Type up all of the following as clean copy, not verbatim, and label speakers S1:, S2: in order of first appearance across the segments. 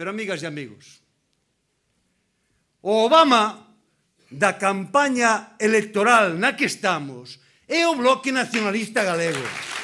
S1: Pero, amigas e amigos, o Obama da campaña electoral na que estamos é o Bloque Nacionalista Galego.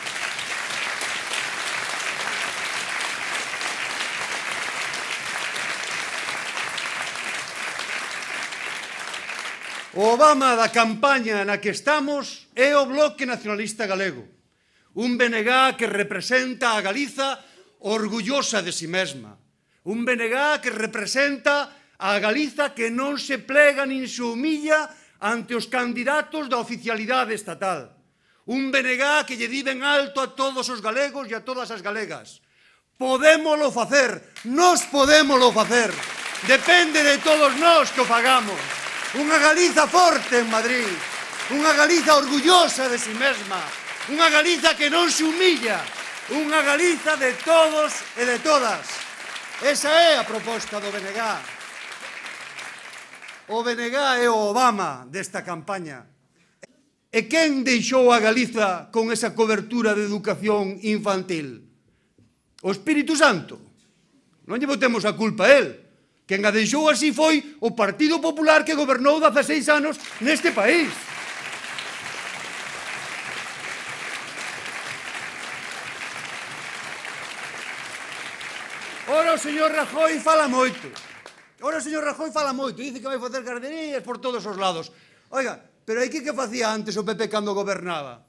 S1: O Obama da campaña na que estamos é o Bloque Nacionalista Galego. Un BNG que representa a Galiza orgullosa de si mesma. Un BNG que representa a Galiza que non se plega nin se humilla ante os candidatos da oficialidade estatal. Un BNG que lle di ben alto a todos os galegos e a todas as galegas. Podémolo facer, nós podémolo facer. Depende de todos nós que o fagamos. Unha Galiza forte en Madrid, unha Galiza orgullosa de si mesma, unha Galiza que non se humilla, unha Galiza de todos e de todas. Esa é a proposta do BNG. O BNG é o Obama desta campaña. E quen deixou a Galiza con esa cobertura de educación infantil? O Espírito Santo. Non lle botemos a culpa a él. Quen a deixou así foi o Partido Popular que gobernou 16 anos neste país. Ora o señor Rajoy fala moito. Dice que vai facer garderías por todos os lados. Oiga, pero aí que facía antes o PP cando gobernaba?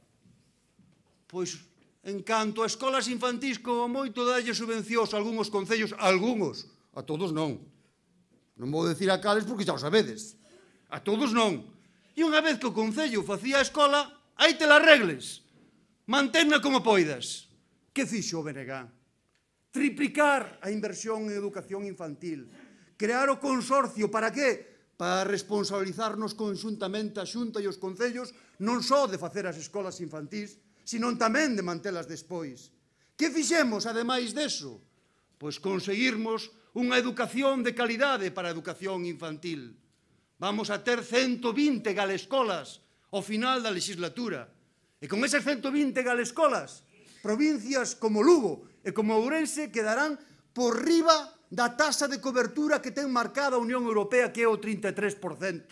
S1: Pois, en canto a escolas infantís, como moito dalle subvencións a algúns concellos, algúns, a todos non. Non vou dicir a cales porque xa o sabedes. A todos non. E unha vez que o concello facía a escola, aí te la arregles. Mantenna como poidas. Que fixo o BNG? Triplicar a inversión en educación infantil. Crear o consorcio, para que? Para responsabilizarnos conxuntamente a Xunta e os concellos non só de facer as escolas infantís, sino tamén de mantelas despois. Que fixemos, ademais deso? Pois conseguirmos unha educación de calidade para a educación infantil. Vamos a ter 120 galescolas ao final da legislatura. E con esas 120 galescolas, provincias como Lugo e como Ourense quedarán por riba da taxa de cobertura que ten marcada a Unión Europea, que é o 33%.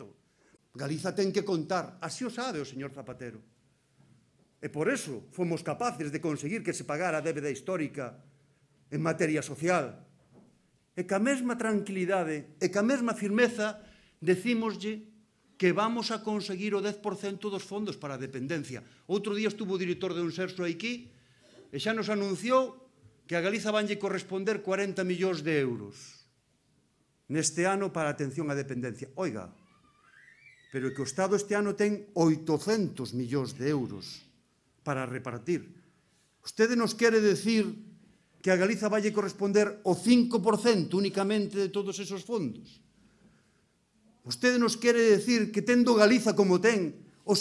S1: Galiza ten que contar, así o sabe o señor Zapatero. E por eso fomos capaces de conseguir que se pagara a débeda histórica en materia social. E ca mesma tranquilidade e ca mesma firmeza decímoslle que vamos a conseguir o 10% dos fondos para a dependencia. Outro día estuvo o director de un Serso aquí e xa nos anunciou que a Galiza vanlle corresponder 40 millóns de euros neste ano para a atención á dependencia. Oiga, pero que o Estado este ano ten 800 millóns de euros para repartir. Vostede nos quere decir que a Galiza valle corresponder o 5% únicamente de todos esos fondos? Vostede nos quere decir que tendo Galiza como ten o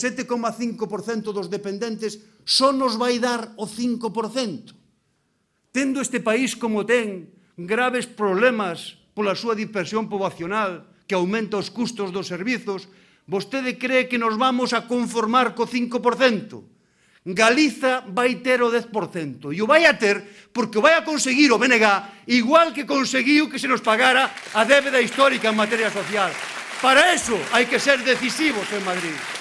S1: 7,5% dos dependentes só nos vai dar o 5%? Tendo este país como ten graves problemas pola súa dispersión poboacional que aumenta os custos dos servizos, vostede cree que nos vamos a conformar co 5%? Galiza vai ter o 10% e o vai a ter porque o vai a conseguir o BNG igual que conseguiu que se nos pagara a débeda histórica en materia social. Para eso hai que ser decisivos en Madrid.